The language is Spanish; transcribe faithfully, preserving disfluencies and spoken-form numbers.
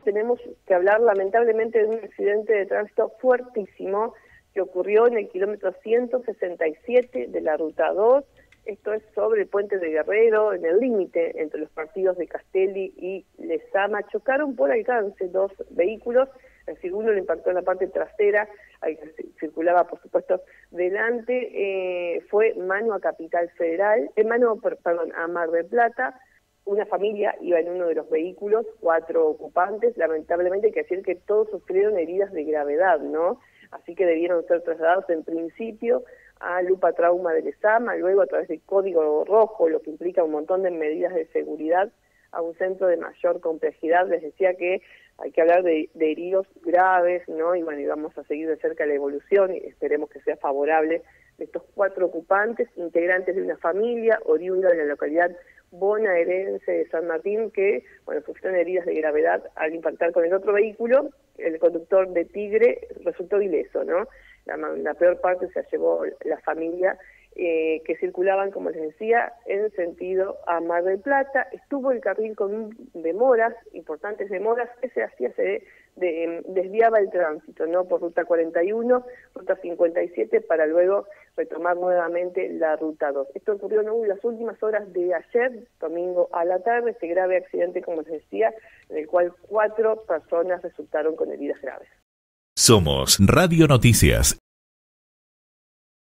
tenemos que hablar lamentablemente de un accidente de tránsito fuertísimo que ocurrió en el kilómetro ciento sesenta y siete de la Ruta dos, esto es sobre el puente de Guerrero, en el límite entre los partidos de Castelli y Lezama. Chocaron por alcance dos vehículos, es decir, uno le impactó en la parte trasera, al que circulaba por supuesto delante, eh, fue mano a Capital Federal, en mano, perdón, a Mar del Plata. Una familia iba en uno de los vehículos, cuatro ocupantes, lamentablemente hay que decir que todos sufrieron heridas de gravedad, ¿no? Así que debieron ser trasladados en principio a Lupa Trauma de Lezama, luego a través del Código Rojo, lo que implica un montón de medidas de seguridad, a un centro de mayor complejidad. Les decía que hay que hablar de, de heridos graves, ¿no? Y bueno, y vamos a seguir de cerca la evolución y esperemos que sea favorable de estos cuatro ocupantes, integrantes de una familia oriunda de la localidad bonaerense de San Martín, que, bueno, sufrieron heridas de gravedad al impactar con el otro vehículo. El conductor de Tigre resultó ileso, ¿no? La, la peor parte se la llevó la familia, eh, que circulaban, como les decía, en sentido a Mar del Plata. Estuvo el carril con demoras, importantes demoras, que se hacía, se de, desviaba el tránsito, ¿no? Por ruta cuarenta y uno, ruta cincuenta y siete, para luego retomar nuevamente la ruta dos. Esto ocurrió en las últimas horas de ayer, domingo a la tarde, este grave accidente, como les decía, en el cual cuatro personas resultaron con heridas graves. Somos Radio Noticias.